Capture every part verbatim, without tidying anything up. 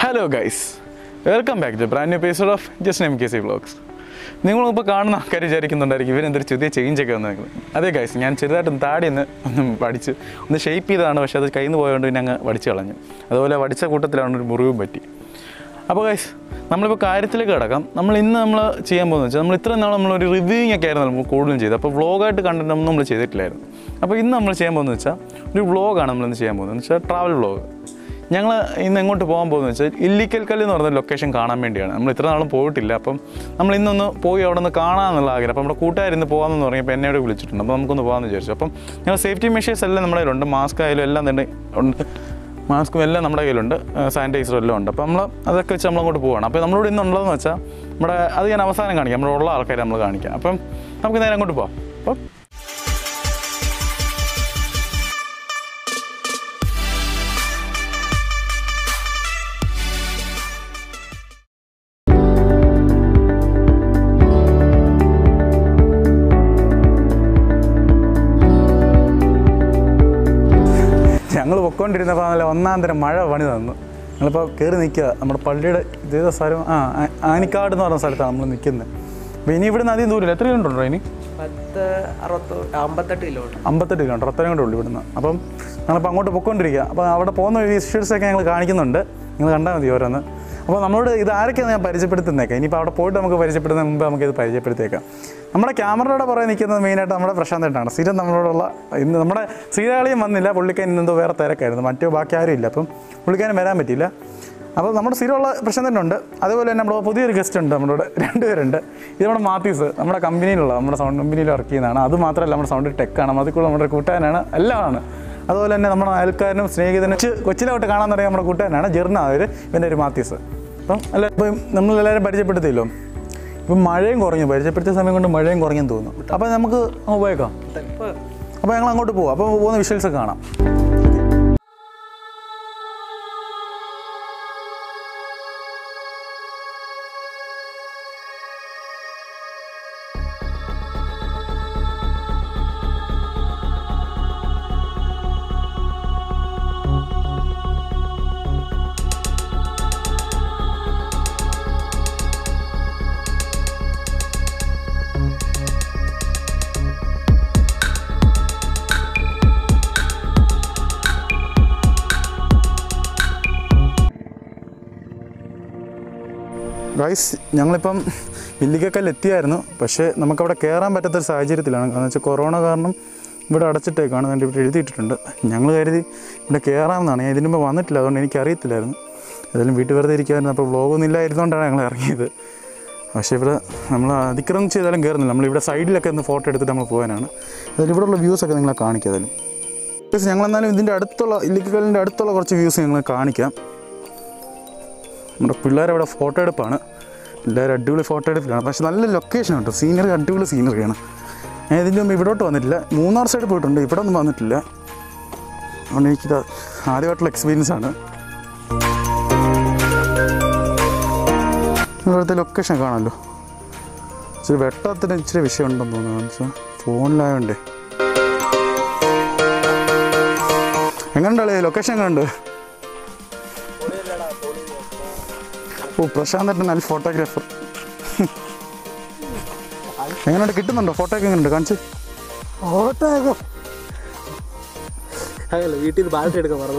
Hello guys, welcome back to a brand new episode of Jestin Mkc vlogs. നിങ്ങളിപ്പോൾ കാണുന്ന ആൾക്കാർ വിചാരിക്കുന്നുണ്ടായിരിക്കും ഇവരെന്തൊരു ചെറിയ ചേഞ്ചൊക്കെ വന്നേക്കുന്നത്. അതെ ഗൈസ്, ഞാൻ ചെറുതായിട്ടും താടി ഒന്ന് ഒന്ന് പഠിച്ച് ഒന്ന് ഷേപ്പ് ചെയ്തതാണ്, പക്ഷേ അത് കയ്യിൽ നിന്ന് പോയതുകൊണ്ട് പിന്നെ അങ്ങ് വടിച്ച് കളഞ്ഞു. അതുപോലെ വടിച്ച കൂട്ടത്തിലാണ് ഒരു മുറിവും പറ്റി. അപ്പോൾ ഗൈസ്, നമ്മളിപ്പോൾ കാര്യത്തിലേക്ക് കിടക്കാം. നമ്മൾ ഇന്ന് നമ്മൾ ചെയ്യാൻ പോകുന്നത് വെച്ചാൽ നമ്മൾ ഇത്രയും നാൾ നമ്മളൊരു റിവ്യൂയിങ് ഒക്കെ ആയിരുന്നു നമ്മൾ കൂടുതലും ചെയ്തത്. അപ്പോൾ വ്ളോഗായിട്ട് കണ്ടിട്ട് ഒന്നും നമ്മൾ ചെയ്തിട്ടില്ലായിരുന്നു. അപ്പോൾ ഇന്ന് നമ്മൾ ചെയ്യാൻ പോകുന്നത് വെച്ചാൽ ഒരു വ്ളോഗാണ് നമ്മളിന്ന് ചെയ്യാൻ പോകുന്നത്, എന്ന് വെച്ചാൽ ട്രാവൽ വ്ളോഗ്. ഞങ്ങൾ ഇന്ന് എങ്ങോട്ട് പോകാൻ പോകുന്നത് വെച്ചാൽ ഇല്ലിക്കൽ കല്ല് എന്ന് പറഞ്ഞ ലൊക്കേഷൻ കാണാൻ വേണ്ടിയാണ്. നമ്മൾ ഇത്ര നാളും പോയിട്ടില്ല. അപ്പം നമ്മൾ ഇന്നൊന്ന് പോയി അവിടെ നിന്ന് കാണാമെന്നുള്ള ആഗ്രഹം. അപ്പോൾ നമ്മുടെ കൂട്ടുകാരിന്ന് പോകാമെന്ന് പറഞ്ഞപ്പോൾ എന്നോട് വിളിച്ചിട്ടുണ്ട്. അപ്പോൾ നമുക്കൊന്ന് പോകാമെന്ന് വിചാരിച്ചു. അപ്പം ഞങ്ങൾ സേഫ്റ്റി മെഷേഴ്സ് എല്ലാം നമ്മുടെ കയ്യിലുണ്ട്. മാസ്ക് ആയാലും എല്ലാം തന്നെ ഉണ്ട്. മാസ്കും എല്ലാം നമ്മുടെ കയ്യിലുണ്ട്, സാനിറ്റൈസറും എല്ലാം ഉണ്ട്. അപ്പോൾ നമ്മൾ അതൊക്കെ വെച്ച് നമ്മളങ്ങോട്ട് പോവുകയാണ്. അപ്പോൾ നമ്മളോട് ഇന്നുള്ളതെന്ന് വെച്ചാൽ നമ്മുടെ അത് ഞാൻ അവസാനം കാണിക്കാം, നമ്മുടെ ഉള്ള ആൾക്കാരെ നമ്മൾ കാണിക്കാം. അപ്പം നമുക്ക് നേരെ അങ്ങോട്ട് പോകാം. അപ്പം ഞങ്ങൾ പൊയ്ക്കൊണ്ടിരുന്നപ്പോൾ നല്ല ഒന്നാം തരം മഴ പണി തന്നു. ഞങ്ങളിപ്പോൾ കയറി നിൽക്കുക. നമ്മുടെ പള്ളിയുടെ ഇതേ സ്ഥലം ആ ആനിക്കാട് എന്ന് പറഞ്ഞ സ്ഥലത്താണ് നമ്മൾ നിൽക്കുന്നത്. അപ്പോൾ ഇനി ഇവിടെ നിന്ന് അധികം ദൂരമില്ല. എത്ര കിലോമീറ്റർ ഉണ്ടോ ഇനി? പത്ത് അറുപത്തി അമ്പത്തെട്ട് കിലോമീറ്റർ അമ്പത്തെട്ട് കിലോമീറ്റർ അത്രയും കൂടെ ഉള്ളൂ ഇവിടുന്ന്. അപ്പം ഞങ്ങളിപ്പോൾ അങ്ങോട്ട് പൊയ്ക്കൊണ്ടിരിക്കുക. അപ്പോൾ അവിടെ പോകുന്ന വിഷ്വൽസൊക്കെ ഞങ്ങൾ കാണിക്കുന്നുണ്ട്, നിങ്ങൾ കണ്ടാൽ മതി ഓരോന്ന്. അപ്പോൾ നമ്മളോട് ഇത് ആരൊക്കെയാണ് ഞാൻ പരിചയപ്പെടുത്തുന്നേക്കാം. ഇനിയിപ്പോൾ അവിടെ പോയിട്ട് നമുക്ക് പരിചയപ്പെടുന്നതിന് മുമ്പ് നമുക്കിത് പരിചയപ്പെടുത്തിയേക്കാം. നമ്മുടെ ക്യാമറയുടെ പുറകെ നിൽക്കുന്നത് മെയിനായിട്ട് നമ്മുടെ പ്രശാന്തേട്ടാണ്. സ്ഥിരം നമ്മളോടുള്ള ഇന്ന് നമ്മുടെ ശ്രീരാളിയും വന്നില്ല, പുള്ളിക്കാരൻ ഇന്നെന്തോ വേറെ തിരക്കായിരുന്നു, മറ്റോ ബാക്കി ആരും ഇല്ല. അപ്പം പുള്ളിക്കാരൻ വരാൻ പറ്റിയില്ല. അപ്പോൾ നമ്മുടെ സ്ഥിരമുള്ള പ്രശാന്തനുണ്ട്. അതുപോലെ തന്നെ നമ്മുടെ പുതിയൊരു ഗസ്റ്റ് ഉണ്ട്, നമ്മുടെ രണ്ടുപേരുണ്ട്. ഇത് നമ്മുടെ മാത്യൂസ്, നമ്മുടെ കമ്പനിയിലുള്ള നമ്മുടെ സൗണ്ട് കമ്പനിയിൽ വർക്ക് ചെയ്യുന്നതാണ്. അത് മാത്രമല്ല നമ്മുടെ സൗണ്ട് ടെക്കാണ്, അതിൽ കൂടെ നമ്മുടെ കൂട്ടുകാരനാണ്, എല്ലാമാണ്. അതുപോലെ തന്നെ നമ്മുടെ അയൽക്കാരനും സ്നേഹിതനും കൊച്ചിലോട്ട് കാണാൻ തുടങ്ങിയ നമ്മുടെ കൂട്ടുകാരനാണ് ജെറിന, അവർ ഇവൻ്റെ ഒരു മാത്യൂസ്. അപ്പം അല്ല ഇപ്പം നമ്മളെല്ലാവരും പരിചയപ്പെടുത്തിയല്ലോ. ഇപ്പം മഴയും കുറഞ്ഞു, പരിചയപ്പെടുത്തിയ സമയം കൊണ്ട് മഴയും കുറഞ്ഞെന്ന് തോന്നുന്നു. അപ്പോൾ നമുക്ക് പോയേക്കാം. അപ്പോൾ ഞങ്ങൾ അങ്ങോട്ട് പോകാം. അപ്പോൾ പോകുന്ന വിഷ്വൽസൊക്കെ കാണാം. ഗൈസ്, ഞങ്ങളിപ്പം ഇല്ലിക്കൽ എത്തിയായിരുന്നു, പക്ഷേ നമുക്കവിടെ കയറാൻ പറ്റാത്തൊരു സാഹചര്യത്തിലാണ്. കാരണം വെച്ചാൽ കൊറോണ കാരണം ഇവിടെ അടച്ചിട്ടേക്കാണ്. എൻ്റെ ഇവിടെ എഴുതിയിട്ടുണ്ട്. ഞങ്ങൾ കരുതി ഇവിടെ കയറാമെന്നാണ്. ഞാൻ ഇതിന് മുമ്പ് വന്നിട്ടില്ല, അതുകൊണ്ട് എനിക്കറിയത്തില്ലായിരുന്നു. ഏതായാലും വീട്ടിൽ വെറുതെ ഇരിക്കുമായിരുന്നു. അപ്പോൾ വ്ളോഗൊന്നും ഇല്ലായിരുന്നുകൊണ്ടാണ് ഞങ്ങൾ ഇറങ്ങിയത്. പക്ഷേ ഇവിടെ നമ്മൾ അതിക്രമം ചെയ്താലും കയറുന്നില്ല. നമ്മളിവിടെ സൈഡിലൊക്കെ ഒന്ന് ഫോട്ടോ എടുത്തിട്ട് നമ്മൾ പോകാനാണ്. അതിൽ ഇവിടെയുള്ള വ്യൂസൊക്കെ നിങ്ങളെ കാണിക്കാം. ഏതായാലും പക്ഷേ ഞങ്ങളെന്നാലും ഇതിൻ്റെ അടുത്തുള്ള ഇല്ലിക്കലിൻ്റെ അടുത്തുള്ള കുറച്ച് വ്യൂസ് ഞങ്ങൾ കാണിക്കാം. നമ്മുടെ പിള്ളേരവിടെ ഫോട്ടോ എടുപ്പാണ്. എല്ലാവരും അടിപൊളി ഫോട്ടോ എടുപ്പിലാണ്. പക്ഷേ നല്ല ലൊക്കേഷൻ കേട്ടോ, സീനറി അടിപൊളി സീനറിയാണ്. ഞാൻ ഇതിൻ്റെ മുമ്പ് ഇവിടോട്ട് വന്നിട്ടില്ല. മൂന്നാർ സൈഡ് പോയിട്ടുണ്ട്, ഇവിടെ ഒന്നും വന്നിട്ടില്ല. അതുകൊണ്ട് എനിക്കിത് ആദ്യമായിട്ടുള്ള എക്സ്പീരിയൻസ് ആണ്. ഇവിടുത്തെ ലൊക്കേഷൻ കാണാമല്ലോ. ഇച്ചിരി വെട്ടത്തിന് ഇച്ചിരി വിഷയം ഉണ്ടെന്ന് തോന്നുന്നു, വെച്ചാൽ ഫോണിലായോണ്ടേ. എങ്ങനെയുണ്ടല്ലേ ലൊക്കേഷൻ? എങ്ങനെയുണ്ട്? ഓ, പ്രശാന്തേട്ടൻ നല്ല ഫോട്ടോഗ്രാഫർ. എങ്ങനെയുണ്ട്, കിട്ടുന്നുണ്ടോ? ഫോട്ടോ ഒക്കെ എങ്ങനെയുണ്ട്? കാണിച്ച്. ഫോട്ടോ വീട്ടിൽ ബാലറ്റ് എടുക്കാൻ പറഞ്ഞു.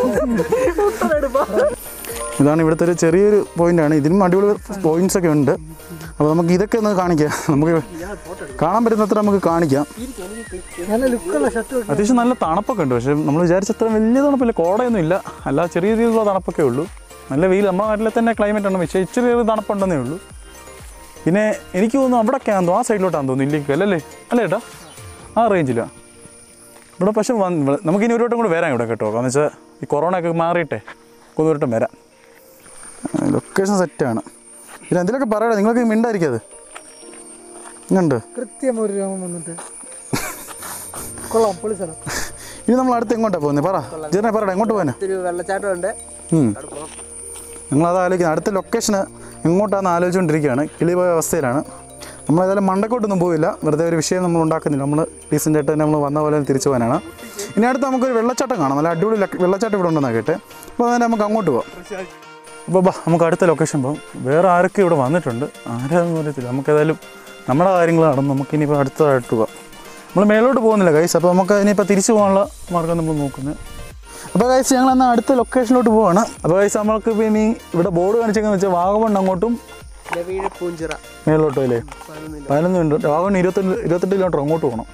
ഇതാണ് ഇവിടുത്തെ ഒരു ചെറിയൊരു പോയിൻ്റാണ്. ഇതിനും അടിപൊളി പോയിൻറ്റ്സ് ഒക്കെ ഉണ്ട്. അപ്പോൾ നമുക്ക് ഇതൊക്കെ ഒന്ന് കാണിക്കാം. നമുക്ക് കാണാൻ പറ്റുന്നത്ര നമുക്ക് കാണിക്കാം. അത്യാവശ്യം നല്ല തണുപ്പൊക്കെ ഉണ്ട്. പക്ഷേ നമ്മൾ വിചാരിച്ചത്ര വലിയ തണുപ്പില്ല, കോടയൊന്നും ഇല്ല. അല്ല, ചെറിയ രീതിയിലുള്ള തണുപ്പൊക്കെ ഉള്ളൂ. നല്ല വെയിൽ, നമ്മുടെ നാട്ടിലെ തന്നെ ക്ലൈമറ്റ് ആണ്. പക്ഷേ ഇച്ചിരി ചെറിയ തണുപ്പുണ്ടെന്നേ ഉള്ളൂ. പിന്നെ എനിക്ക് തോന്നുന്നു അവിടെയൊക്കെയാണെന്ന് തോന്നുന്നു, ആ സൈഡിലോട്ടാണെന്ന് തോന്നുന്നു ഇല്ലിക്കൽ അല്ലേ? അല്ലേ ഏട്ടാ? ആ റേഞ്ചിലാണ് ഇവിടെ. പക്ഷേ വന്ന് നമുക്കിനി ഒരു വട്ടം കൂടെ വരാം ഇവിടെ കേട്ടോ. കാരണം വെച്ചാൽ ഈ കൊറോണ ഒക്കെ മാറിയിട്ടേ ഒരു വട്ടം വരാം. ലൊക്കേഷൻ സെറ്റാണ്. പിന്നെ എന്തെങ്കിലുമൊക്കെ പറയട്ടെ, നിങ്ങൾക്ക് മിണ്ടായിരിക്കത് ഇങ്ങണ്ട് കൃത്യം ഒരു രോമം വന്നിട്ട് കൊള്ളാം, പൊളി സ്ഥലം. ഇനി നമ്മൾ അടുത്ത് എങ്ങോട്ടാണ് പോകുന്നത്? പറ ജെറിന, പറയട്ടെ എങ്ങോട്ട് പോകാൻ? വെള്ളച്ചാട്ടം ഉണ്ട്. ഞങ്ങളത് ആലോചിക്കുന്നത് അടുത്ത ലൊക്കേഷന് എങ്ങോട്ടാണെന്ന് ആലോചിച്ചുകൊണ്ടിരിക്കുകയാണ്. കിളിപോയ അവസ്ഥയിലാണ്. നമ്മളേതായാലും മണ്ടക്കോട്ടൊന്നും പോയില്ല, വെറുതെ ഒരു വിഷയം നമ്മൾ ഉണ്ടാക്കുന്നില്ല. നമ്മൾ ഡീസൻ്റായിട്ട് തന്നെ നമ്മൾ വന്ന പോലെ തിരിച്ചു പോകാനാണ്. ഇനി അടുത്ത് നമുക്കൊരു വെള്ളച്ചാട്ടം കാണാം. നല്ല അടിപൊളി വെള്ളച്ചാട്ടം ഇവിടെ ഉണ്ടെന്നാണ് കേട്ടെ. അപ്പോൾ അതുതന്നെ നമുക്ക് അങ്ങോട്ട് പോകാം. അപ്പോൾ ബാ നമുക്ക് അടുത്ത ലൊക്കേഷൻ പോകാം. വേറെ ആരൊക്കെ ഇവിടെ വന്നിട്ടുണ്ട്, ആരാന്ന് അറിയത്തില്ല. നമുക്കേതായാലും നമ്മുടെ കാര്യങ്ങൾ നടന്ന് നമുക്കിനിയിപ്പോൾ അടുത്തതായിട്ട് പോകാം. നമ്മൾ മേലോട്ട് പോകുന്നില്ല ഗൈസ്. അപ്പോൾ നമുക്ക് ഇനിയിപ്പോൾ തിരിച്ചു പോകാനുള്ള മാർഗ്ഗം നമ്മൾ നോക്കുന്നത്. അപ്പോൾ ഗൈസ് ഞങ്ങൾ എന്നാൽ അടുത്ത ലൊക്കേഷനിലോട്ട് പോവാണ്. അപ്പോൾ ഗൈസ് നമ്മൾക്ക് ഇനി ഇവിടെ ബോർഡ് കാണിച്ചെന്ന് വെച്ചാൽ വാഗമൺ അങ്ങോട്ടും മേലോട്ടും അല്ലേ പതിനൊന്ന് മിനിറ്റ്. വാഗമൺ ഇരുപത്തെട്ട് ഇരുപത്തെട്ട് കിലോമീറ്റർ അങ്ങോട്ട് പോകണം.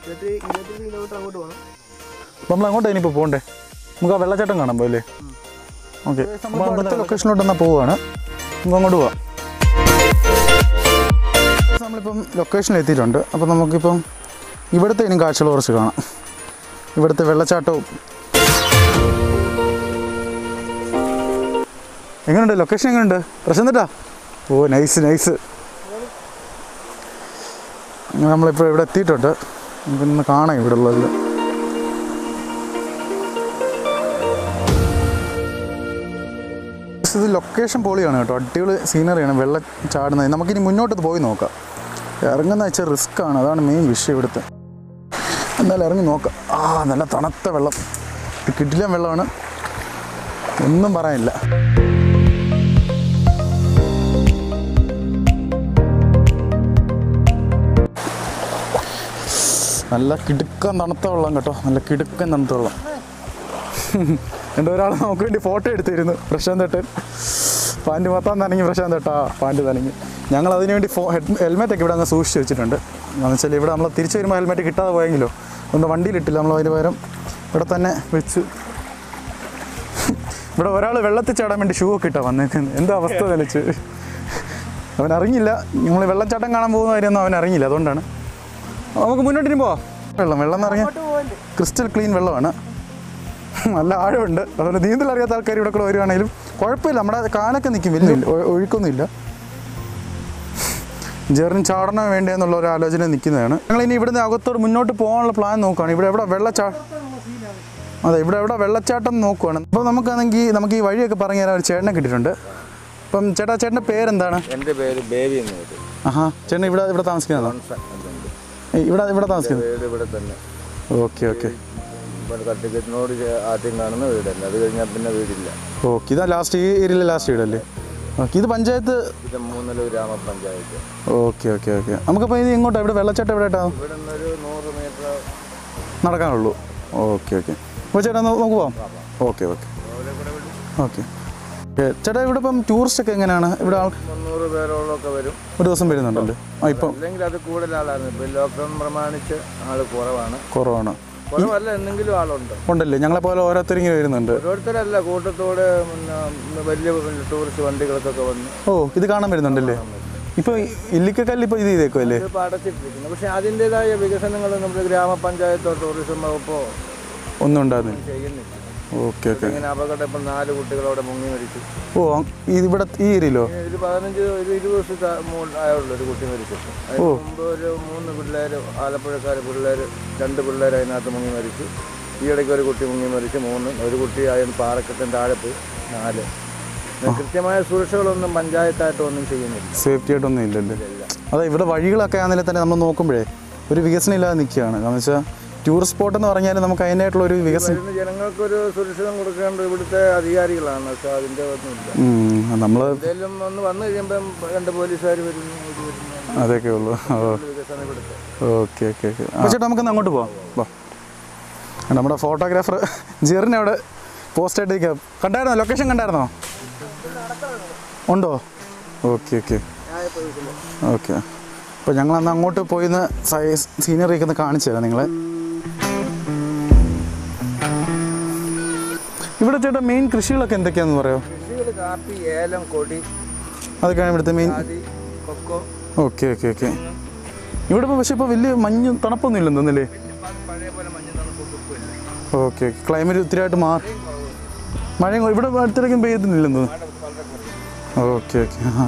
അപ്പോൾ നമ്മൾ അങ്ങോട്ട് ഇനിയിപ്പോൾ പോകണ്ടേ? നമുക്ക് ആ വെള്ളച്ചാട്ടം കാണാൻ പോയല്ലേ? ഓക്കെ, നമ്മൾ അടുത്ത ലൊക്കേഷനിലോട്ട് എന്നാൽ പോവുകയാണ്. നമുക്ക് അങ്ങോട്ട് പോവാം. നമ്മളിപ്പം ലൊക്കേഷനിൽ എത്തിയിട്ടുണ്ട്. അപ്പോൾ നമുക്കിപ്പം ഇവിടുത്തെ ഇനിയും കാഴ്ചകൾ കുറച്ച് കാണാം. ഇവിടുത്തെ വെള്ളച്ചാട്ടവും എങ്ങനെയുണ്ട്? ലൊക്കേഷൻ എങ്ങനെയുണ്ട്? പ്രശ്നം തെറ്റാ? Oh nice nice. നമ്മളിപ്പോൾ ഇവിടെ എത്തിയിട്ടുണ്ട്. നമുക്കൊന്ന് കാണാം ഇവിടെ ഉള്ളത്. ഇത് ലൊക്കേഷൻ പൊളിയാണ് കേട്ടോ, അടിപൊളി സീനറിയാണ്. വെള്ളം ചാടുന്നത് നമുക്കിനി മുന്നോട്ട് പോയി നോക്കാം. ഇറങ്ങുന്ന വെച്ചാൽ റിസ്ക് ആണ്, അതാണ് മെയിൻ വിഷയം ഇവിടുത്തെ. എന്നാലും ഇറങ്ങി നോക്കാം. ആ നല്ല തണുത്ത വെള്ളം, ഇത് കിടിലൻ വെള്ളമാണ്, ഒന്നും പറയാനില്ല. നല്ല കിടുക്കൻ തണുത്ത വെള്ളം കേട്ടോ, നല്ല കിടുക്കൻ തണുത്ത വെള്ളം. എൻ്റെ ഒരാൾ നമുക്ക് വേണ്ടി ഫോട്ടോ എടുത്തിരുന്നു, പ്രശാന്ത് ഏട്ടൻ. പാൻറ്റ് മൊത്തം നനങ്ങി, പ്രശാന്ത് ഏട്ടാ പാൻറ്റ് നനങ്ങി. ഞങ്ങൾ അതിന് വേണ്ടി ഫോ ഹെഡ് ഹെൽമെറ്റൊക്കെ ഇവിടെ അങ്ങ് സൂക്ഷിച്ച് വെച്ചിട്ടുണ്ട്. എന്ന് വെച്ചാൽ ഇവിടെ നമ്മൾ തിരിച്ചു വരുമ്പോൾ ഹെൽമെറ്റ് കിട്ടാതെ പോയെങ്കിലോ ഒന്ന് വണ്ടിയിലിട്ടില്ല, നമ്മൾ അതിന് പകരം ഇവിടെ തന്നെ വെച്ച്. ഇവിടെ ഒരാൾ വെള്ളത്തിൽ ചാടാൻ വേണ്ടി ഷൂ ഒക്കെ ഇട്ടാണ് വന്നേക്കുന്നത്. എന്താ അവസ്ഥ നിലച്ച് അവൻ അറിഞ്ഞില്ല. നമ്മൾ വെള്ളച്ചാട്ടം കാണാൻ പോകുന്ന കാര്യമൊന്നും അവൻ അറിഞ്ഞില്ല, അതുകൊണ്ടാണ്. നമുക്ക് മുന്നോട്ടിന് പോവാം. വെള്ളം വെള്ളം എന്ന് പറഞ്ഞാൽ ക്രിസ്റ്റൽ ക്ലീൻ വെള്ളമാണ്, നല്ല ആഴമുണ്ട്. അതുപോലെ നീന്തൽ അറിയാത്ത ആൾക്കാർ ഇവിടെ കൂടെ വരുവാണെങ്കിലും കുഴപ്പമില്ല, നമ്മുടെ കാലൊക്കെ നിൽക്കും, വലിയ ഒഴുക്കൊന്നുമില്ല. ജെറിന് ചാടണം വേണ്ടേ എന്നുള്ള ഒരു ആലോചന നിൽക്കുന്നതാണ്. ഞങ്ങൾ ഇനി ഇവിടുന്ന് അകത്തോട് മുന്നോട്ട് പോകാനുള്ള പ്ലാൻ നോക്കുകയാണ്. ഇവിടെ എവിടെ വെള്ളച്ചാ അതെ ഇവിടെ എവിടെ വെള്ളച്ചാട്ടം നോക്കുവാണ്. അപ്പോൾ നമുക്കാണെങ്കിൽ നമുക്ക് ഈ വഴിയൊക്കെ പറഞ്ഞു തരാൻ ഒരു ചേട്ടനെ കിട്ടിയിട്ടുണ്ട്. അപ്പം ചേട്ടാ, ചേട്ടൻ്റെ പേരെന്താണ്? എൻ്റെ പേര് ബേബി എന്ന് പറയും. ആഹാ, ചേട്ടൻ ഇവിടെ ഇവിടെ താമസിക്കുന്നതാണോ? ഇവിടെ ഇവിടെ താമസിക്കുന്നത്? ഇവിടെ തന്നെ. Okay okay. കട്ടിക്കറ്റിനോട് ആദ്യം കാണുന്ന വീടല്ല, അത് കഴിഞ്ഞാൽ പിന്നെ വീടില്ല. ഓക്കെ, ഇതാ ലാസ്റ്റ് ഈ ഏരിയയിലെ ലാസ്റ്റ് വീടല്ലേ? ഓക്കെ, ഇത് പഞ്ചായത്ത്? ഇത് മൂന്നല ഗ്രാമപഞ്ചായത്ത്. Okay okay okay. നമുക്കപ്പോൾ ഇത് ഇങ്ങോട്ടാണ്, ഇവിടെ വെള്ളച്ചാട്ടം എവിടെ ആയിട്ടാണ്? ഇവിടെ നിന്നൊരു നൂറ് മീറ്റർ നടക്കാനുള്ളൂ. Okay okay. അപ്പോൾ ചേട്ടാ നമുക്ക് പോവാം. Okay okay okay. ചേട്ടാ ഇവിടെ ഇപ്പം ടൂറിസ്റ്റ് ഒക്കെ എങ്ങനെയാണ്? ഇവിടെ ആൾ മുന്നൂറ് പേരോളമൊക്കെ വരും ഒരു ദിവസം വരുന്നുണ്ടല്ലേ? ആ ഇപ്പം അല്ലെങ്കിൽ അത് കൂടുതൽ ആളാണ്. ഇപ്പം ലോക്ക്ഡൗൺ പ്രമാണിച്ച് ആൾ കുറവാണ്. കുറവാണ് കുറവല്ല, എന്തെങ്കിലും ആളുണ്ട്. ഉണ്ടല്ലേ? ഞങ്ങളെ പോലെ ഓരോരുത്തരിങ്ങനെ വരുന്നുണ്ട്. ഓരോരുത്തരല്ല, കൂട്ടത്തോടെ പിന്നെ വലിയ ടൂറിസ്റ്റ് വണ്ടികൾക്കൊക്കെ വന്ന്. ഓ, ഇത് കാണാൻ വരുന്നുണ്ടല്ലേ? ഇപ്പോൾ ഇല്ലിക്കക്കല്ല് ഇപ്പോൾ ഇത് ചെയ്തേക്കുമല്ലേ? ഇപ്പോൾ അടച്ചിട്ടിരിക്കുന്നു. പക്ഷേ അതിൻ്റെതായ വികസനങ്ങൾ നമ്മുടെ ഗ്രാമപഞ്ചായത്തോ ടൂറിസം വകുപ്പോ ഒന്നും ഉണ്ടാകുന്നില്ല. ചെയ്യുന്നില്ല. Okay okay. ഇങ്ങനെ അപകടം ഇപ്പം നാല് കുട്ടികളോടെ മുങ്ങി മരിച്ചു. ഓ, ഇവിടെ ഈ ഏരിയയിലോ? ഒരു പതിനഞ്ച് ഒരു ഇരുപത് വർഷത്തെ ആയുള്ള ഒരു കുട്ടി മരിച്ചിട്ട്. അതിന് മുമ്പ് ഒരു മൂന്ന് പിള്ളേർ, ആലപ്പുഴക്കാർ പിള്ളേർ, രണ്ട് പിള്ളേർ അതിനകത്ത് മുങ്ങി മരിച്ചു. ഈ ഇടയ്ക്ക് ഒരു കുട്ടി മുങ്ങി മരിച്ചു, മൂന്ന്. ഒരു കുട്ടി അതിന് പാറക്കെട്ടിൻ്റെ താഴെ പോയി, നാല്. കൃത്യമായ സുരക്ഷകളൊന്നും പഞ്ചായത്തായിട്ട് ഒന്നും ചെയ്യുന്നില്ല, സേഫ്റ്റി ആയിട്ടൊന്നും ഇല്ലല്ലേ? അതെ, ഇവിടെ വഴികളൊക്കെ ആണെങ്കിലും തന്നെ നമ്മൾ നോക്കുമ്പോഴേ ഒരു വികസനം ഇല്ലാതെ നിൽക്കുകയാണ്. കാരണം വെച്ചാൽ ടൂറിസ്റ്റ് സ്പോട്ട് എന്ന് പറഞ്ഞാൽ നമുക്ക് അതിനായിട്ടുള്ള ഒരു വികസനം, ജനങ്ങൾക്കൊരു സുരക്ഷിതം കൊടുക്കേണ്ടത് ഇവിടുത്തെ അധികാരികളാണ്. പക്ഷെ അതിൻ്റെ ഒന്നുമില്ല. നമ്മൾ എന്തെങ്കിലും ഒന്ന് വന്നു കഴിയുമ്പം രണ്ട് പോലീസുകാർ വരുന്നു, ഇത് വരുന്നു, അതൊക്കെ ഉള്ളൂ. വികസനം ഇവിടുത്തെ. Okay okay okay. അപ്പോൾ ചേട്ടാ നമുക്കൊന്ന് അങ്ങോട്ട് പോവാം. വാ, നമ്മുടെ ഫോട്ടോഗ്രാഫർ ജെറിനെ അവിടെ പോസ്റ്റ് ആയിട്ട് കണ്ടായിരുന്നോ? ലൊക്കേഷൻ കണ്ടായിരുന്നോ? ഉണ്ടോ? Okay okay okay. അപ്പോൾ ഞങ്ങളന്ന് അങ്ങോട്ട് പോയിന്ന് സീനറിയൊക്കെ ഒന്ന് കാണിച്ചു തരാം നിങ്ങളെ. ഇവിടെ ചേട്ടാ മെയിൻ കൃഷികളൊക്കെ എന്തൊക്കെയാണെന്ന് പറയാമോ? കൃഷികൾ കാപ്പി, ഏലം, കൊടി, അതൊക്കെയാണ് ഇവിടുത്തെ main. Cocoa. Okay okay okay. ഇവിടെ ഇപ്പോൾ പക്ഷേ ഇപ്പോൾ വലിയ മഞ്ഞ് തണുപ്പൊന്നും ഇല്ലെന്ന് തോന്നുന്നില്ലേ? പഴയ പോലെ മഞ്ഞ് തണുപ്പൊന്നും. Okay okay. ക്ലൈമറ്റ് ഒത്തിരിയായിട്ട് മാറി, മഴയും ഇവിടെ അടുത്തിടയ്ക്കും പെയ്യുന്നില്ലെന്ന് തോന്നുന്നു. Okay okay. ആ,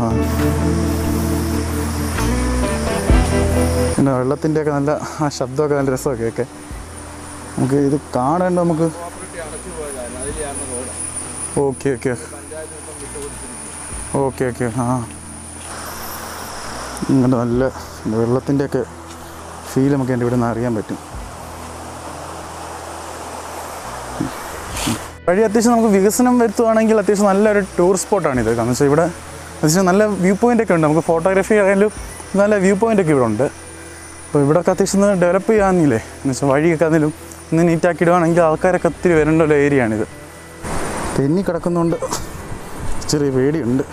പിന്നെ വെള്ളത്തിൻ്റെയൊക്കെ നല്ല ആ ശബ്ദമൊക്കെ നല്ല രസമൊക്കെ ഒക്കെ നമുക്ക് ഇത് കാണേണ്ട. നമുക്ക് ഓക്കെ ഓക്കെ ഓക്കെ ഓക്കെ. ആ, ഇങ്ങനെ നല്ല വെള്ളത്തിൻ്റെയൊക്കെ ഫീൽ നമുക്ക് എൻ്റെ ഇവിടെ നിന്ന് അറിയാൻ പറ്റും. വഴി അത്യാവശ്യം നമുക്ക് വികസനം വരുത്തുകയാണെങ്കിൽ അത്യാവശ്യം നല്ലൊരു ടൂറിസ്റ്റ് സ്പോട്ടാണിത്. കാരണം വെച്ചാൽ ഇവിടെ അത്യാവശ്യം നല്ല വ്യൂ പോയിൻ്റൊക്കെ ഉണ്ട്. നമുക്ക് ഫോട്ടോഗ്രാഫി ആയാലും നല്ല വ്യൂ പോയിൻ്റൊക്കെ ഇവിടെ ഉണ്ട്. അപ്പോൾ ഇവിടെയൊക്കെ അത്യാവശ്യം ഒന്ന് ഡെവലപ്പ് ചെയ്യാമെന്നില്ലേ എന്ന് വെച്ചാൽ വഴിയൊക്കെ അതിലും ഒന്ന് നീറ്റാക്കി ഇടുകയാണെങ്കിൽ ആൾക്കാരൊക്കെ ഒത്തിരി വരേണ്ട ഒരു ഏരിയയാണിത്. തെന്നി കിടക്കുന്നതുകൊണ്ട് ചെറിയ പേടിയുണ്ട്.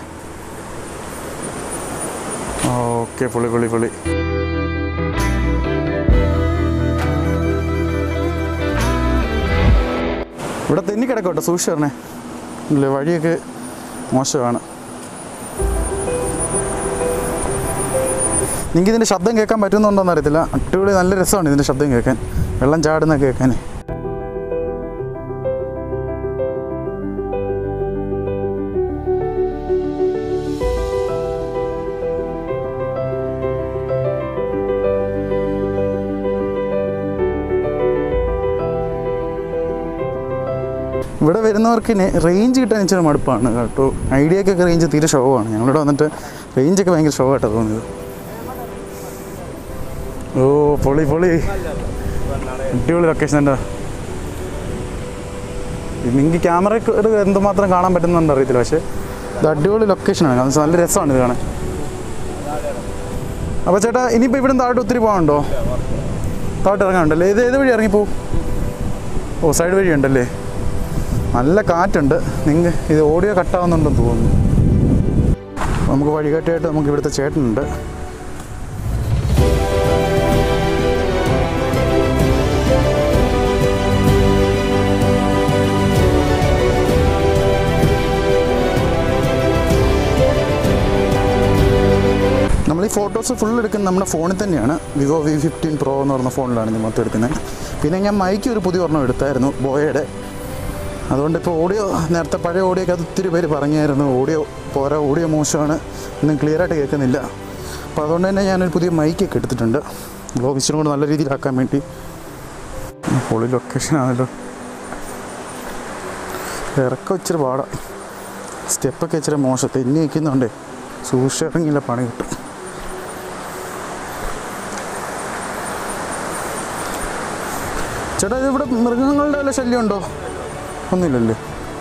ഓക്കെ, പൊളി പൊളി പൊളി. ഇവിടെ തെന്നി കിടക്കോട്ടെ, സൂക്ഷിച്ച് പറഞ്ഞേ. ഇല്ല, വഴിയൊക്കെ മോശമാണ്. നിങ്ങൾക്ക് ഇതിൻ്റെ ശബ്ദം കേൾക്കാൻ പറ്റുന്നുണ്ടോയെന്ന് അറിയത്തില്ല. അടിപൊളി നല്ല രസമാണ് ഇതിൻ്റെ ശബ്ദം കേൾക്കാൻ, വെള്ളം ചാടുന്ന കേൾക്കാൻ. ഇവിടെ വരുന്നവർക്ക് റേഞ്ച് കിട്ടാൻ ഇച്ചിരി മടുപ്പാണ് കേട്ടോ. ഐഡിയക്കൊക്കെ റേഞ്ച് തീരെ ഷോവാണ്. ഞങ്ങളിവിടെ വന്നിട്ട് റേഞ്ചൊക്കെ ഭയങ്കര ഷോ ആയിട്ടാണ് തോന്നിയത്. ഓ പൊളി പൊളി, അടിപൊളി ലൊക്കേഷൻ എന്താ. നിങ്ങൾക്ക് ക്യാമറയ്ക്ക് എന്തുമാത്രം കാണാൻ പറ്റുന്നുണ്ട് അറിയത്തില്ല, പക്ഷേ ഇത് അടിപൊളി ലൊക്കേഷനാണ്. കാരണം നല്ല രസമാണ് ഇത് കാണാൻ. അപ്പോൾ ചേട്ടാ, ഇനിയിപ്പോൾ ഇവിടെ താഴോട്ട് ഒത്തിരി പോകാനുണ്ടോ? താഴോട്ട് ഇറങ്ങാനുണ്ടല്ലേ? ഇത് ഏത് വഴി ഇറങ്ങിപ്പോവും? ഓ, സൈഡ് വഴി ഉണ്ടല്ലേ. നല്ല കാറ്റുണ്ട്. നിങ്ങൾ ഇത് ഓഡിയോ കട്ടാവുന്നുണ്ടെന്ന് തോന്നുന്നു. നമുക്ക് വഴികാട്ടിയായിട്ട് നമുക്ക് ഇവിടുത്തെ ചേട്ടനുണ്ട്. നമ്മൾ ഈ ഫോട്ടോസ് ഫുൾ എടുക്കുന്നത് നമ്മുടെ ഫോണിൽ തന്നെയാണ്. വിവോ വി ഫിഫ്റ്റീൻ പ്രോ എന്ന് പറഞ്ഞ ഫോണിലാണ് ഞാൻ മൊത്തം എടുക്കുന്നത്. പിന്നെ ഞാൻ മൈക്ക് ഒരു പുതിയ ഒരെണ്ണം എടുത്തായിരുന്നു, ബോയയുടെ. അതുകൊണ്ട് ഇപ്പോൾ ഓഡിയോ, നേരത്തെ പഴയ ഓഡിയോ ഒക്കെ അത് ഒത്തിരി പേര് പറഞ്ഞായിരുന്നു ഓഡിയോ പോരാ, ഓഡിയോ മോശമാണ്, ഒന്നും ക്ലിയറായിട്ട് കേൾക്കുന്നില്ല. അപ്പോൾ അതുകൊണ്ട് തന്നെ ഞാനൊരു പുതിയ മൈക്കൊക്കെ എടുത്തിട്ടുണ്ട്, വ്ലോഗ് ഇച്ചിരി കൂടെ നല്ല രീതിയിലാക്കാൻ വേണ്ടി. പൊളി ലൊക്കേഷനാണല്ലോ. ഇറക്കം ഇച്ചിരി പാടാം, സ്റ്റെപ്പൊക്കെ ഇച്ചിരി മോശം, തെന്നി വയ്ക്കുന്നുണ്ടേ. സൂക്ഷിച്ചിറങ്ങില്ല, പണി കിട്ടും. ചേട്ടാ, ഇതിവിടെ മൃഗങ്ങളുടെ വല്ല ശല്യം ഉണ്ടോ? ഒന്നുമില്ലല്ലേ.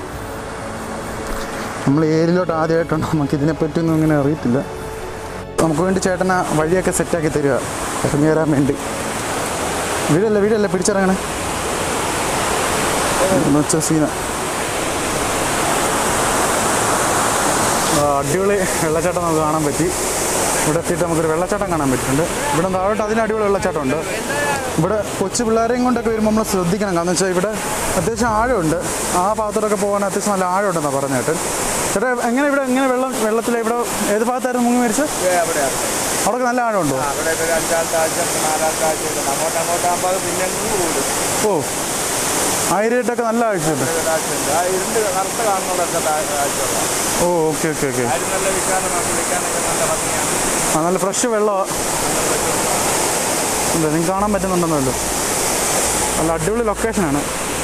നമ്മൾ ഏരിയയിലോട്ട് ആദ്യമായിട്ടുണ്ട്, നമുക്ക് ഇതിനെപ്പറ്റിയൊന്നും അങ്ങനെ അറിയത്തില്ല. നമുക്ക് വേണ്ടി ചേട്ടന വഴിയൊക്കെ സെറ്റാക്കി തരിക, ഇറങ്ങി വരാൻ വേണ്ടി. വീടല്ലേ വീടല്ലേ പിടിച്ചിറങ്ങണേ വെച്ച സീന. അടിപൊളി വെള്ളച്ചാട്ടം നമുക്ക് കാണാൻ പറ്റി. ഇവിടെ എത്തിയിട്ട് നമുക്കൊരു വെള്ളച്ചാട്ടം കാണാൻ പറ്റുന്നുണ്ട്. ഇവിടെ താഴോട്ട് അതിന് അടിപൊളി വെള്ളച്ചാട്ടമുണ്ട്. ഇവിടെ കൊച്ചു പിള്ളേരെയും കൊണ്ടൊക്കെ വരുമ്പോൾ നമ്മൾ ശ്രദ്ധിക്കണം. കാരണം വെച്ചാൽ ഇവിടെ അത്യാവശ്യം ആഴമുണ്ട്. ആ ഭാഗത്തോടൊക്കെ പോകാൻ അത്യാവശ്യം നല്ല ആഴമുണ്ടെന്നാണ് പറഞ്ഞ ചേട്ടൻ. ചേട്ടാ, എങ്ങനെ ഇവിടെ എങ്ങനെ വെള്ളം വെള്ളത്തിൽ ഇവിടെ ഏത് ഭാഗത്തായിരുന്നു മുങ്ങി മരിച്ചത്? അവിടെ നല്ല ആഴമുണ്ടോ? ഓ, ആയിരട്ടൊക്കെ നല്ല ആഴ്ചയുണ്ട്. ഓ, ഓക്കെ ഓക്കെ ഓക്കെ. ആ, നല്ല ഫ്രഷ് വെള്ളമാണ്. അല്ലേ, നിങ്ങൾക്ക് കാണാൻ പറ്റുന്നുണ്ടെന്നല്ലോ. നല്ല അടിപൊളി ലൊക്കേഷനാണ്.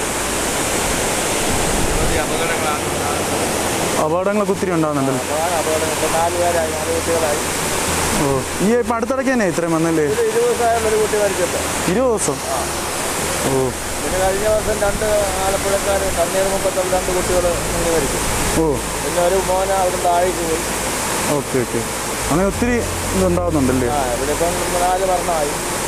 അപകടങ്ങളൊക്കെ ഒത്തിരി ഉണ്ടാകുന്നുണ്ടല്ലോ. ഓ, ഈ ഇപ്പം അടുത്തിടയ്ക്ക് തന്നെ ഇത്രയും വന്നല്ലേ? ഇരുപത് ദിവസം. ഓ, പിന്നെ കഴിഞ്ഞ വർഷം രണ്ട് ആലപ്പുഴക്കാർ തണ്ണീർമുക്കത്തുള്ള രണ്ട് കുട്ടികൾ മുങ്ങി മരിച്ചു. ഓ, പിന്നെ ഒരു മോന അവിടെ താഴേക്ക് പോയി. Okay okay. അങ്ങനെ ഒത്തിരി ഇതുണ്ടാകുന്നുണ്ടല്ലേ? ആ, ഇവിടെ ഇപ്പം നാല് മരണമായി.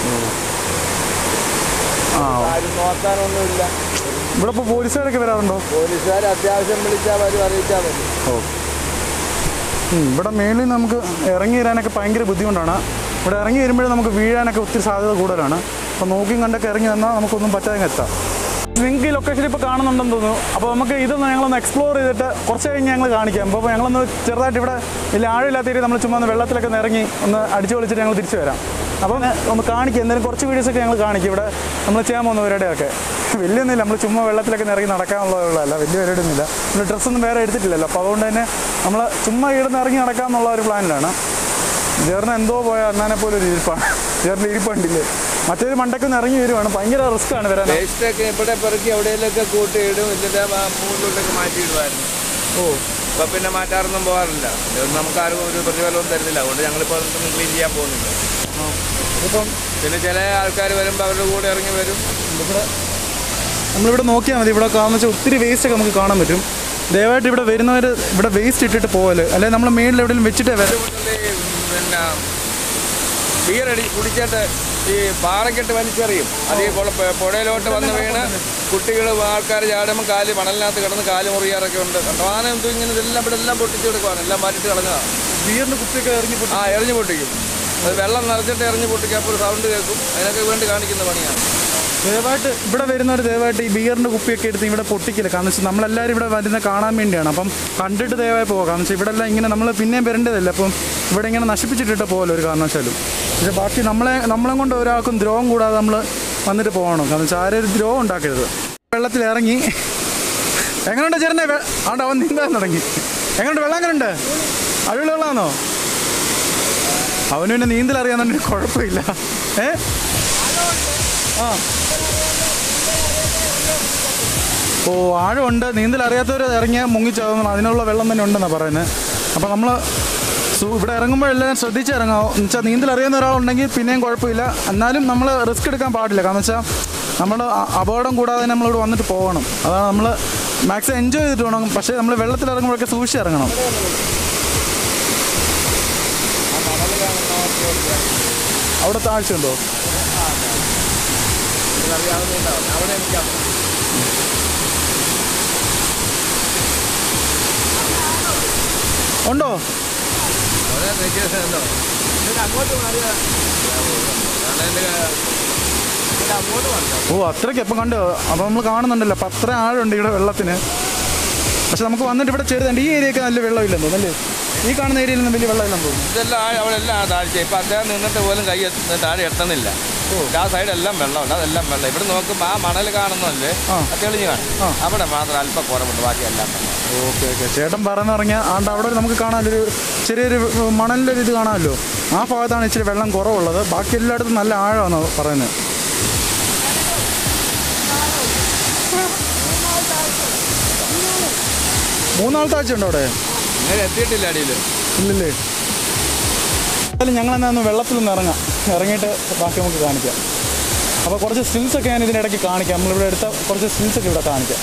ആ, ആരും നോക്കാനൊന്നുമില്ല. ഇവിടെ ഇപ്പോൾ പോലീസുകാരൊക്കെ വരാറുണ്ടോ? പോലീസുകാർ അത്യാവശ്യം വിളിച്ചാൽ വരും, അറിയിച്ചാൽ മതി. ഓ, ഇവിടെ മേളിൽ നമുക്ക് ഇറങ്ങി വരാനൊക്കെ ഭയങ്കര ബുദ്ധിമുട്ടാണ്. ഇവിടെ ഇറങ്ങി വരുമ്പോഴേ നമുക്ക് വീഴാനൊക്കെ ഒത്തിരി സാധ്യത കൂടുതലാണ്. അപ്പോൾ നോക്കിയും കണ്ടൊക്കെ ഇറങ്ങി വന്നാൽ നമുക്കൊന്നും പറ്റാതെ എത്താം. നിങ്ങൾക്ക് ഈ ലൊക്കേഷൻ ഇപ്പോൾ കാണുന്നുണ്ടെന്ന് തോന്നുന്നു. അപ്പോൾ നമുക്ക് ഇതൊന്ന് ഞങ്ങളൊന്ന് എക്സ്പ്ലോർ ചെയ്തിട്ട് കുറച്ച് കഴിഞ്ഞ് ഞങ്ങൾ കാണിക്കാം. അപ്പോൾ ഞങ്ങളൊന്ന് ചെറുതായിട്ട് ഇവിടെ വലിയ ആഴമില്ലാത്ത രീതിയിൽ നമ്മൾ ചുമ്മാ ഒന്ന് വെള്ളത്തിലൊക്കെ ഒന്ന് ഇറങ്ങി ഒന്ന് അടിച്ചു പൊളിച്ചിട്ട് ഞങ്ങൾ തിരിച്ചു വരാം. അപ്പം ഒന്ന് കാണിക്കുക, എന്തായാലും കുറച്ച് വീഡിയോസൊക്കെ ഞങ്ങൾ കാണിക്കും. ഇവിടെ നമ്മൾ ചെയ്യാൻ പോകുന്ന പരിപാടിയൊക്കെ വലിയൊന്നുമില്ല, നമ്മൾ ചുമ്മാ വെള്ളത്തിലൊക്കെ ഇറങ്ങി നടക്കാനുള്ളതല്ല, വലിയ പരിപാടിയൊന്നുമില്ല. നമ്മൾ ഡ്രസ്സൊന്നും വേറെ എടുത്തിട്ടില്ലല്ലോ. അപ്പോൾ അതുകൊണ്ട് തന്നെ നമ്മൾ ചുമ്മാ ഇവിടുന്ന് ഇറങ്ങി നടക്കാമെന്നുള്ള ഒരു പ്ലാനിലാണ്. ചേർന്ന് എന്തോ പോയ അണ്ണാനെ പോലെ ഒരു ഇരിപ്പാണ്. ചേർന്ന് ഇരിപ്പുണ്ടില്ലേ, മറ്റൊരു മണ്ടക്കൊന്ന് ഇറങ്ങി വരുവാണ്. ഭയങ്കര റിസ്ക് ആണ് വരാൻ. ഇവിടെ പെറുക്കി എവിടെയെങ്കിലൊക്കെ കൂട്ടിയിടും, ഇതിൻ്റെ മൂന്നിലൊക്കെ മാറ്റിയിടുമായിരുന്നു. ഓ, ഇപ്പം പിന്നെ മാറ്റാറൊന്നും പോകാറില്ല. നമുക്ക് ആരും ഒരു പ്രതിഫലവും തരുന്നില്ല. അതുകൊണ്ട് ഞങ്ങളിപ്പോൾ അതൊന്നും ക്ലീൻ ചെയ്യാൻ പോകുന്നില്ല. ഇപ്പം പിന്നെ ചില ആൾക്കാർ വരുമ്പോൾ അവരുടെ കൂടെ ഇറങ്ങി വരും. ഇവിടെ നമ്മളിവിടെ നോക്കിയാൽ മതി. ഇവിടെ കാണുന്ന വെച്ചാൽ ഒത്തിരി വേസ്റ്റൊക്കെ നമുക്ക് കാണാൻ പറ്റും. ദയവായിട്ട് ഇവിടെ വരുന്നവർ ഇവിടെ വേസ്റ്റ് ഇട്ടിട്ട് പോകല്, അല്ലെങ്കിൽ നമ്മൾ മേളിൽ എവിടെയെങ്കിലും വെച്ചിട്ടേ വരും. പിന്നെ ബിയറടി കുടിച്ചിട്ട് ഈ പാറക്കെട്ട് വലിച്ചെറിയും. അത് ഈ പുഴയിലോട്ട് വന്ന് വീണ് കുട്ടികൾ ആൾക്കാർ ചാടുമ്പോൾ കാല് മണലിനകത്ത് കിടന്ന് കാല് മുറിയാറൊക്കെ ഉണ്ട്. കണ്ടവാനം എന്തോ ഇങ്ങനെ ഇതെല്ലാം ഇവിടെ എല്ലാം പൊട്ടിച്ച് കൊടുക്കുവാണ്, എല്ലാം മാറ്റിട്ട് കളഞ്ഞതാണ്. ബിയറിൻ്റെ കുപ്പിയൊക്കെ എറിഞ്ഞ് ആ എറിഞ്ഞ് പൊട്ടിക്കും. അത് വെള്ളം നിറച്ചിട്ട് എറിഞ്ഞ് പൊട്ടിക്കുക, അപ്പോൾ ഒരു സൗണ്ട് കേൾക്കും. അതിനൊക്കെ വേണ്ടി കാണിക്കുന്ന പണിയാണ്. ദയവായിട്ട് ഇവിടെ വരുന്നവർ ദയവായിട്ട് ഈ ബിയറിൻ്റെ കുപ്പിയൊക്കെ എടുത്ത് ഇവിടെ പൊട്ടിക്കില്ല. കാരണം വെച്ചാൽ നമ്മളെല്ലാവരും ഇവിടെ വരുന്ന കാണാൻ വേണ്ടിയാണ്. അപ്പം കണ്ടിട്ട് ദയവായി പോകാം. കാരണം വെച്ചാൽ ഇവിടെ എല്ലാം ഇങ്ങനെ നമ്മൾ പിന്നെയും വരേണ്ടതല്ല. അപ്പം ഇവിടെ ഇങ്ങനെ നശിപ്പിച്ചിട്ടിട്ട് പോകല്ലോ ഒരു കാരണവശാലും. പക്ഷേ ബാക്കി നമ്മളെ നമ്മളെ കൊണ്ട് ഒരാൾക്കും ദ്രോഹം കൂടാതെ നമ്മൾ വന്നിട്ട് പോകണം. കാരണം വെച്ചാൽ ആരും ഒരു ദ്രോഹം ഉണ്ടാക്കരുത്. വെള്ളത്തിൽ ഇറങ്ങി എങ്ങനെയുണ്ട് ചേർന്നേ? ആണ്ട് അവൻ നീന്താൻ തുടങ്ങി. എങ്ങനെയുണ്ട്? വെള്ളം എങ്ങനെയുണ്ട്? അടിപൊളി വെള്ളമാണോ? അവന് പിന്നെ നീന്തൽ അറിയാമെന്നുണ്ടെങ്കിൽ കുഴപ്പമില്ല. ഏ ആ ഓ ആഴമുണ്ട്. നീന്തൽ അറിയാത്തവർ ഇറങ്ങിയാൽ മുങ്ങിച്ചാകുന്നു. അതിനുള്ള വെള്ളം തന്നെ ഉണ്ടെന്നാണ് പറയുന്നത്. അപ്പോൾ നമ്മൾ ഇവിടെ ഇറങ്ങുമ്പോഴെല്ലാം ശ്രദ്ധിച്ച് ഇറങ്ങാമോ എന്ന് വെച്ചാൽ നീന്തൽ അറിയുന്ന ഒരാളുണ്ടെങ്കിൽ പിന്നെയും കുഴപ്പമില്ല. എന്നാലും നമ്മൾ റിസ്ക് എടുക്കാൻ പാടില്ല. കാരണം വെച്ചാൽ നമ്മൾ അപകടം കൂടാതെ നമ്മളിവിടെ വന്നിട്ട് പോകണം. അതാണ് നമ്മൾ മാക്സിമം എൻജോയ് ചെയ്തിട്ട് വേണം. പക്ഷേ നമ്മൾ വെള്ളത്തിൽ ഇറങ്ങുമ്പോഴൊക്കെ സൂക്ഷിച്ച് ഇറങ്ങണം. അവിടെ താഴ്ചയുണ്ടോ? ഉണ്ടോ? ഓ അത്രയ്ക്ക് എപ്പം കണ്ടോ? അപ്പം നമ്മൾ കാണുന്നുണ്ടല്ലോ അപ്പം അത്ര ആഴമുണ്ട് ഇവിടെ വെള്ളത്തിന്. പക്ഷെ നമുക്ക് വന്നിട്ട് ഇവിടെ ചെറുതുണ്ട്. ഈ ഏരിയയൊക്കെ നല്ല വെള്ളമില്ലെന്ന് തോന്നുന്നു അല്ലേ? ഈ കാണുന്ന ഏരിയയിലൊന്നും വലിയ വെള്ളമില്ലെന്ന് തോന്നുന്നു. ഇതെല്ലാം അവിടെ എല്ലാം താഴ്ച. ഇപ്പം അദ്ദേഹം നിന്നിട്ട് പോലും കൈ താഴെ എത്തുന്നില്ല. ആ സൈഡെല്ലാം വെള്ളമുണ്ട്, അതെല്ലാം വെള്ളം. ഇവിടെ നോക്കുമ്പോൾ ആ മണൽ കാണുന്നല്ലേ തെളിഞ്ഞ് കാണും. അവിടെ മാത്രം അല്പം കുറവുണ്ട്, ബാക്കിയെല്ലാം വെള്ളം. ഓക്കെ ഓക്കെ ചേട്ടൻ പറഞ്ഞു പറഞ്ഞാൽ ആണ്ട് അവിടെ നമുക്ക് കാണാനൊരു ചെറിയൊരു മണലിൻ്റെ ഒരു ഇത് കാണാമല്ലോ. ആ ഭാഗത്താണ് ഇച്ചിരി വെള്ളം കുറവുള്ളത്. ബാക്കി എല്ലായിടത്തും നല്ല ആഴമാണ് പറയുന്നത്. മൂന്നാൾ താഴ്ച ഉണ്ടോ അവിടെ? ഇങ്ങനെ എത്തിയിട്ടില്ല അടിയിൽ. ഇല്ലല്ലേ? എന്തായാലും ഞങ്ങളെന്നാ ഒന്ന് വെള്ളത്തിൽ നിന്ന് ഇറങ്ങാം. ഇറങ്ങിയിട്ട് ബാക്കി നമുക്ക് കാണിക്കാം. അപ്പോൾ കുറച്ച് സ്റ്റിൽസൊക്കെ ഞാൻ ഇതിനിടയ്ക്ക് കാണിക്കാം. നമ്മളിവിടെ എടുത്ത കുറച്ച് സ്റ്റിൽസൊക്കെ ഇവിടെ കാണിക്കാം.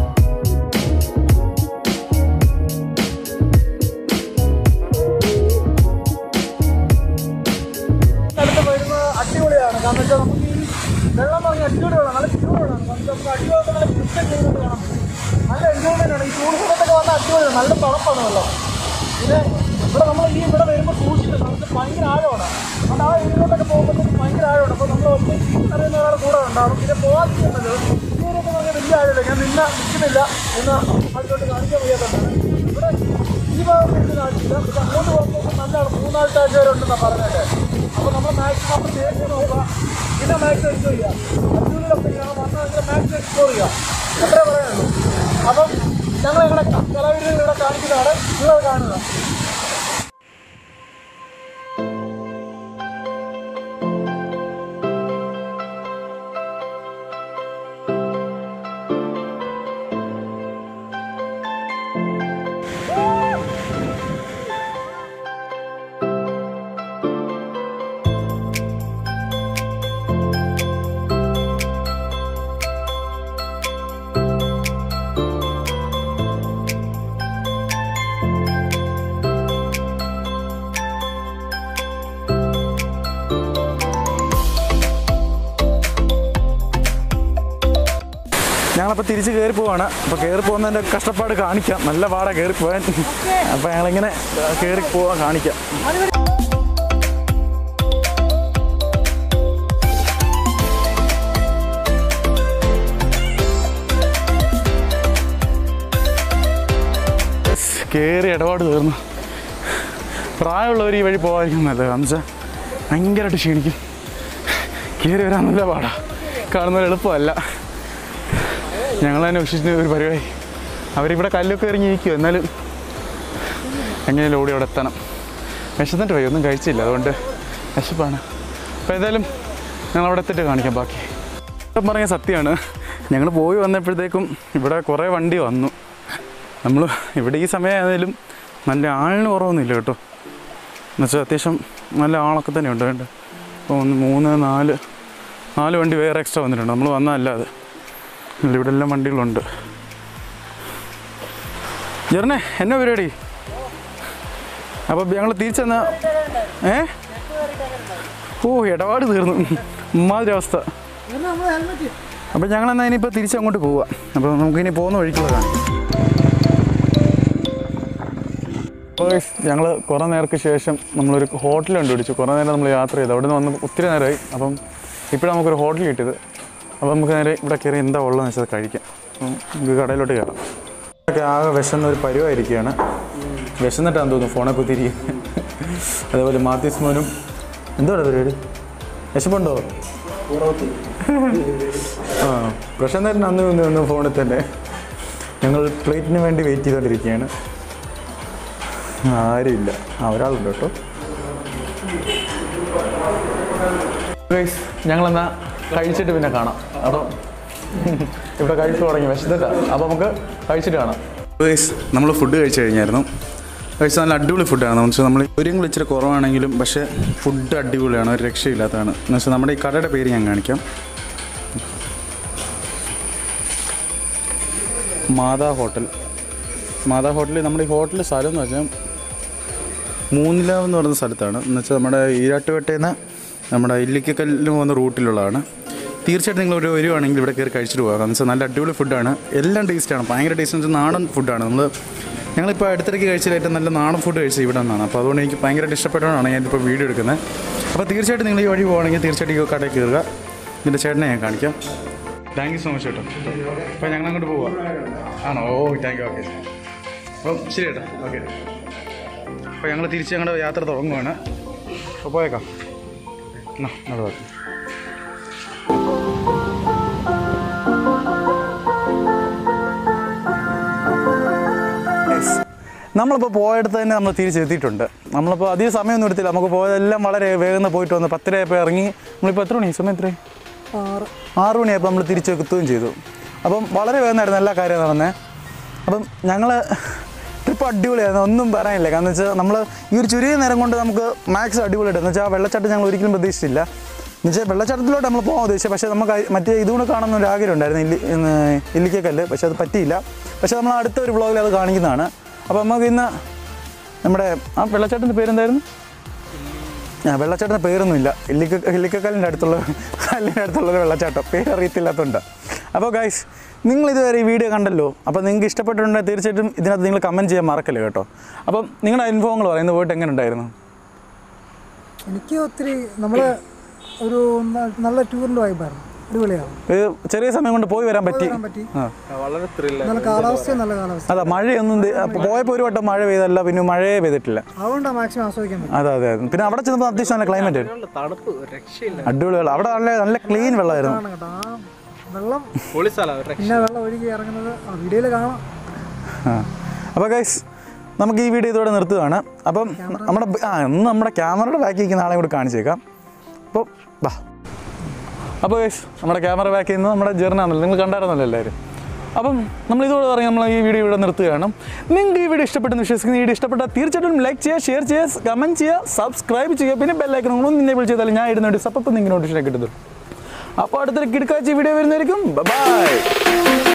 അടുത്ത് വരുന്നത് അടിപൊളിയാണ്. കാരണം വെച്ചാൽ നമുക്ക് ഈ വെള്ളം പറഞ്ഞാൽ അടിപൊളി വെള്ളം, നല്ല ചൂടുകളാണ്. നമുക്ക് അടിപൊളി നല്ല കുറ്റം ചെയ്യുന്നത് കാണാൻ പറ്റും. നല്ല എൻജോയ്മെൻ്റ് ആണ്. ഈ ചൂട് സമയത്തൊക്കെ വന്നാൽ അടിപൊളിയാണ്. നല്ല തണുപ്പാണ് വെള്ളം. പിന്നെ ഇവിടെ നമ്മൾ ഈ ഇവിടെ വരുമ്പോൾ സൂക്ഷിച്ചിട്ട് നമുക്ക് ഭയങ്കര ആഴമാണ്. അതുകൊണ്ട് ആ ഏരിയയിലോട്ടൊക്കെ പോകുമ്പോഴത്തേക്ക് ഭയങ്കര ആഴമാണ്. അപ്പോൾ നമ്മൾ ഒറ്റ അറിയുന്ന ഒരാൾ കൂടെ ഉണ്ടാകും. പിന്നെ പോകാതിരിക്കുന്നത് ഈ ഏരിയയൊക്കെ പറഞ്ഞാൽ വലിയ ആഴമില്ല. ഞാൻ നിന്ന നിൽക്കുന്നില്ല എന്ന് അതിലോട്ട് കാണിക്കാൻ വയ്യാത്തതാണ്. ഇവിടെ ഈ ഭാഗത്ത് നിൽക്കുന്ന ആഴ്ചയില്ല. പക്ഷെ അങ്ങോട്ട് പോകുമ്പോൾ നല്ല മൂന്നാഴ്ച ആഴ്ച വരെ ഉണ്ടെന്നാണ് പറഞ്ഞത്. അപ്പോൾ നമ്മൾ മാക്സിമം നമ്മൾ തേച്ച് നോക്കുക. പിന്നെ മാക്സിമം എൻജോയ് ചെയ്യുക. അഞ്ചൂരിലൊക്കെ ഞങ്ങൾ വന്നാൽ മാക്സിമം എക്സ്പ്ലോർ ചെയ്യുക. അത്രേ പറയാനുള്ളൂ. അപ്പം ഞങ്ങൾ ഞങ്ങളുടെ കലാവിരുദ്ധകൾ ഇവിടെ കാണിക്കുന്നതാണ്. നിങ്ങൾ കാണുക. ഞങ്ങളപ്പോൾ തിരിച്ച് കയറി പോവാണ്. അപ്പോൾ കയറി പോകുന്നതിൻ്റെ കഷ്ടപ്പാട് കാണിക്കാം. നല്ല പാടാണ് കയറി പോകാൻ. അപ്പോൾ ഞങ്ങളിങ്ങനെ കയറി പോവാൻ കാണിക്കാം. കയറി ഇടപാട് തീർന്നു. പ്രായമുള്ളവർ ഈ വഴി പോകാതിരിക്കും നല്ലത്. കാരണം വെച്ചാൽ ഭയങ്കരമായിട്ട് ക്ഷീണിക്കും. കയറി വരാൻ നല്ല പാടാണ്. കാണുന്നൊരു എളുപ്പമല്ല. ഞങ്ങൾ തന്നെ വിശ്വസിച്ച ഒരു പരിപാടി. അവരിവിടെ കല്ലൊക്കെ ഇറങ്ങിയിരിക്കും. എന്നാലും എങ്ങനെയും ഓടി അവിടെ എത്തണം. വിശന്നിട്ട് പോയി, ഒന്നും കഴിച്ചില്ല. അതുകൊണ്ട് വിശപ്പാണ്. അപ്പോൾ ഏതായാലും ഞങ്ങൾ അവിടെ എത്തിയിട്ട് കാണിക്കാം ബാക്കി. ഇപ്പം പറഞ്ഞ സത്യമാണ്. ഞങ്ങൾ പോയി വന്നപ്പോഴത്തേക്കും ഇവിടെ കുറേ വണ്ടി വന്നു. നമ്മൾ ഇവിടെ ഈ സമയമായാലും നല്ല ആളിന് കുറവൊന്നുമില്ല കേട്ടോ. എന്നുവെച്ചാൽ അത്യാവശ്യം നല്ല ആളൊക്കെ തന്നെ ഉണ്ട്. വേണ്ട അപ്പോൾ ഒന്ന് മൂന്ന് നാല് നാല് വണ്ടി വേറെ എക്സ്ട്രാ വന്നിട്ടുണ്ട് നമ്മൾ വന്നതല്ലാതെ. ഇവിടെ എല്ലാം വണ്ടികളുണ്ട്. ജെറിനെ എന്നാ പരിപാടി? അപ്പോൾ ഞങ്ങൾ തിരിച്ചെന്ന ഏ ഓ ഇടപാട് തീർന്നു ഇമ്മാതിരി അവസ്ഥ. അപ്പോൾ ഞങ്ങളെന്നാൽ ഇനിയിപ്പോൾ തിരിച്ചങ്ങോട്ട് പോവാം. അപ്പോൾ നമുക്കിനി പോകുന്ന വഴിക്കുള്ളതാണ്. അപ്പോൾ ഞങ്ങൾ കുറേ നേരത്തിന് ശേഷം നമ്മളൊരു ഹോട്ടൽ കണ്ടുപിടിച്ചു. കുറേ നേരം നമ്മൾ യാത്ര ചെയ്തു. അവിടെ നിന്ന് വന്ന് ഒത്തിരി നേരമായി. അപ്പം ഇപ്പോഴാണ് നമുക്കൊരു ഹോട്ടൽ കിട്ടിയത്. അപ്പോൾ നമുക്ക് നേരെ ഇവിടെ കയറി എന്താ ഉള്ളതെന്ന് വെച്ചാൽ കഴിക്കാം. അപ്പം നമുക്ക് കടയിലോട്ട് കയറാം. ഒക്കെ ആകെ വിശന്ന ഒരു പരുവായിരിക്കുകയാണ്. വിശന്നിട്ടാന്ന് തോന്നുന്നു ഫോണെ കുത്തിയിരിക്കുന്നത്. അതേപോലെ മാത്യൂസ് മോനും എന്താണ് പരിപാടി? വിശപ്പുണ്ടോ? ആ പ്രശാന്തൻ അന്ന് വന്ന് വന്ന് ഫോണിൽ തന്നെ. ഞങ്ങൾ പ്ലേറ്റിന് വേണ്ടി വെയിറ്റ് ചെയ്തുകൊണ്ടിരിക്കുകയാണ്. ആരുമില്ല. ആ ഒരാളുണ്ട് കേട്ടോ. ഗൈസ് ഞങ്ങളെന്നാൽ കഴിച്ചിട്ട് പിന്നെ കാണാം. അപ്പം ഇവിടെ കഴിച്ചു തുടങ്ങി വിശന്നിട്ടാണ്. അപ്പോൾ നമുക്ക് കഴിച്ചിട്ട് കാണാം. ഗൈസ് നമ്മൾ ഫുഡ് കഴിച്ചു കഴിഞ്ഞായിരുന്നു. കഴിച്ച് നല്ല അടിപൊളി ഫുഡാണ്. എന്ന് വെച്ചാൽ നമ്മൾ ഒരു ഇച്ചിരി കുറവാണെങ്കിലും പക്ഷേ ഫുഡ് അടിപൊളിയാണ്. ഒരു രക്ഷയില്ലാത്തതാണ്. എന്ന് വെച്ചാൽ നമ്മുടെ ഈ കടയുടെ പേര് ഞാൻ കാണിക്കാം. മാതാ ഹോട്ടൽ. മാതാ ഹോട്ടലിൽ നമ്മുടെ ഈ ഹോട്ടലിൽ സ്ഥലം എന്ന് വെച്ചാൽ മൂന്നിലാവ് എന്ന് പറയുന്ന സ്ഥലത്താണ്. എന്ന് വെച്ചാൽ നമ്മുടെ ഈരാട്ടുപേട്ടയിൽ നിന്ന് നമ്മുടെ ഇല്ലിക്കക്കല്ലിന് പോകുന്ന റൂട്ടിലുള്ളതാണ്. തീർച്ചയായിട്ടും നിങ്ങൾ ഒരു വരുവാണെങ്കിൽ ഇവിടെ കയറി കഴിച്ചിട്ട് പോകാം. എന്ന് വെച്ചാൽ നല്ല അടിപൊളി ഫുഡാണ്. എല്ലാം ടേസ്റ്റാണ്. ഭയങ്കര ടേസ്റ്റ് എന്ന് വെച്ചാൽ നാടൻ ഫുഡാണ്. നമ്മൾ ഞങ്ങളിപ്പോൾ അടുത്തിടയ്ക്ക് കഴിച്ചതിലായിട്ട് നല്ല നാടൻ ഫുഡ് കഴിച്ചത് ഇവിടെ നിന്നാണ്. അപ്പോൾ അതുകൊണ്ട് എനിക്ക് ഭയങ്കരമായിട്ട് ഇഷ്ടപ്പെട്ടതാണ് ഞാനിപ്പോൾ വീഡിയോ എടുക്കുന്നത്. അപ്പോൾ തീർച്ചയായിട്ടും നിങ്ങൾ ഈ വഴി പോകുകയാണെങ്കിൽ തീർച്ചയായിട്ടും ഈ കടയിൽ കയറുക. ഇതിൻ്റെ ചേട്ടനെ ഞാൻ കാണിക്കാം. താങ്ക് യു സോ മച്ച് ചേട്ടാ. അപ്പോൾ ഞങ്ങൾ അങ്ങോട്ട് പോവാം. ആണോ? ഓ താങ്ക് യു. ഓക്കെ അപ്പം ശരി ചേട്ടാ. ഓക്കെ അപ്പോൾ ഞങ്ങൾ തിരിച്ച് ഞങ്ങളുടെ യാത്ര തുടങ്ങുകയാണ്. അപ്പോൾ പോയേക്കാം. എന്നാ അങ്ങോട്ട് പോകാം. നമ്മളിപ്പോൾ പോയടുത്ത് തന്നെ നമ്മൾ തിരിച്ചെത്തിയിട്ടുണ്ട്. നമ്മളിപ്പോൾ അധികം സമയമൊന്നും എടുത്തില്ല. നമുക്ക് പോയതെല്ലാം വളരെ വേഗം പോയിട്ട് വന്നു. പത്തരയപ്പോൾ ഇറങ്ങി. നമ്മളിപ്പോൾ എത്ര മണി സമയം എത്രയും ആറ് ആറ് മണിയായപ്പോൾ നമ്മൾ തിരിച്ചെത്തുകയും ചെയ്തു. അപ്പം വളരെ വേഗമായിരുന്നു എല്ലാ കാര്യം നടന്നത്. അപ്പം ഞങ്ങൾ ട്രിപ്പ് അടിപൊളിയായിരുന്നു. ഒന്നും പറയാനില്ല. കാരണം വെച്ചാൽ നമ്മൾ ഈ ഒരു ചുരുങ്ങിയ നേരം കൊണ്ട് നമുക്ക് മാക്സ് അടിപൊളിയായിട്ട് എന്ന് വെച്ചാൽ ആ വെള്ളച്ചാട്ടം ഞങ്ങൾ ഒരിക്കലും പ്രതീക്ഷിച്ചില്ല. എന്ന് വെച്ചാൽ വെള്ളച്ചാട്ടത്തിലോട്ട് നമ്മൾ പോകാൻ ഉദ്ദേശിച്ചത്. പക്ഷേ നമുക്ക് മറ്റേ ഇതുകൂടെ കാണുന്ന ഒരു ആഗ്രഹം ഉണ്ടായിരുന്നു, ഇല്ലി ഇല്ലിക്കക്കല്ല്. പക്ഷേ അത് പറ്റിയില്ല. പക്ഷേ നമ്മൾ അടുത്ത ഒരു വ്ളോഗിൽ അത് കാണിക്കുന്നതാണ്. അപ്പോൾ നമുക്ക് ഇന്ന് നമ്മുടെ ആ വെള്ളച്ചാട്ടത്തിൻ്റെ പേരെന്തായിരുന്നു? ആ വെള്ളച്ചാട്ടത്തിൻ്റെ പേരൊന്നുമില്ല. ഇല്ലിക്ക ഇല്ലിക്കക്കല്ലിൻ്റെ അടുത്തുള്ള കല്ലിൻ്റെ അടുത്തുള്ളൊരു വെള്ളച്ചാട്ടം. പേരറിയത്തില്ലാത്തതുണ്ട്. അപ്പോൾ ഗൈസ് നിങ്ങൾ ഇതുവരെ ഈ വീഡിയോ കണ്ടല്ലോ. അപ്പോൾ നിങ്ങൾക്ക് ഇഷ്ടപ്പെട്ടിട്ടുണ്ടെങ്കിൽ തീർച്ചയായിട്ടും ഇതിനകത്ത് നിങ്ങൾ കമൻറ്റ് ചെയ്യാൻ മറക്കല്ലേ കേട്ടോ. അപ്പം നിങ്ങളുടെ അനുഭവങ്ങൾ പറയും. ഇന്ന് പോയിട്ട് എങ്ങനെ ഉണ്ടായിരുന്നു? എനിക്ക് ഒത്തിരി നമ്മൾ ഒരു നല്ല ടൂറിൻ്റെ വൈബായിരുന്നു. അടിപൊളിയാണ്. ചെറിയ സമയം കൊണ്ട് പോയി വരാൻ പറ്റി. വളരെ നല്ല കാലാവസ്ഥ നല്ല കാലാവസ്ഥ. അതാ മഴയൊന്നും പോയപ്പോൾ ഒരു വട്ടം മഴ പെയ്തല്ല, പിന്നെ മഴയെ പെയ്തിട്ടില്ല. അതുകൊണ്ടാണ് മാക്സിമം ആസ്വദിക്കാൻ പറ്റും. അതെ അതെ. പിന്നെ അവിടെ ചെന്നപ്പോൾ അത്യാവശ്യം നല്ല ക്ലൈമറ്റ് അടിപൊളി വെള്ളം. അവിടെ നല്ല നല്ല ക്ലീൻ വെള്ളമായിരുന്നു. വെള്ളം പിന്നെ വെള്ളം ഒഴുകി ഇറങ്ങുന്നത് വീഡിയോയിൽ കാണാം. അപ്പോൾ ഗൈസ് നമുക്ക് ഈ വീഡിയോ ഇതോടെ നിർത്തുകയാണ്. അപ്പം നമ്മുടെ ആ ഇന്ന് നമ്മുടെ ക്യാമറയുടെ ബാക്കി ഇരിക്കുന്ന ആളെ കൂടി കാണിച്ചേക്കാം. അപ്പോൾ വാ. അപ്പോൾ ഗൈസ് നമ്മുടെ ക്യാമറ ബാക്ക് ചെയ്യുന്നത് നമ്മുടെ ജെറിനാണല്ലോ. നിങ്ങൾ കണ്ടായിരുന്നല്ലോ എല്ലാവരും. അപ്പം നമ്മൾ ഇതോടെ പറഞ്ഞ് നമ്മൾ ഈ വീഡിയോ ഇവിടെ നിർത്തുകയാണ്. നിങ്ങൾക്ക് ഈ വീഡിയോ ഇഷ്ടപ്പെട്ടെന്ന് വിശ്വസിക്കുന്ന ഈ വീഡിയോ ഇഷ്ടപ്പെട്ടാൽ തീർച്ചയായിട്ടും ലൈക്ക് ചെയ്യുക, ഷെയർ ചെയ്യുക, കമൻറ്റ് ചെയ്യുക, സബ്സ്ക്രൈബ് ചെയ്യുക. പിന്നെ ബെല്ലൈക്കണൊന്നും നിന്നെ വിളിച്ച് ചെയ്താലും ഞാൻ ഇടുന്ന ഒരു സപ്പം നിങ്ങൾക്ക് നോട്ടിഫിക്കേഷൻ കിട്ടുന്നത്. അപ്പോൾ അടുത്തൊരു കിടക്കാഴ്ച വീഡിയോ വരുന്നതായിരിക്കും. ബൈ.